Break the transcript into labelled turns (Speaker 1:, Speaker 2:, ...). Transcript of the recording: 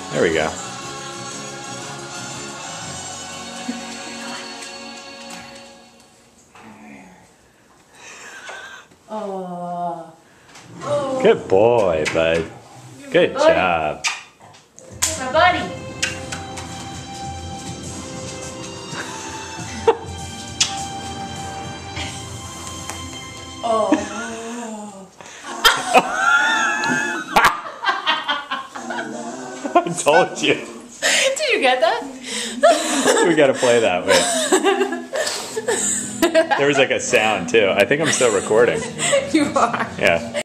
Speaker 1: There we go.
Speaker 2: Oh.
Speaker 1: Good boy, bud. Good job.
Speaker 2: My buddy. Oh.
Speaker 1: I told you.
Speaker 2: Did you get that?
Speaker 1: We gotta play that way. There was like a sound too. I think I'm still recording.
Speaker 2: You are.
Speaker 1: Yeah.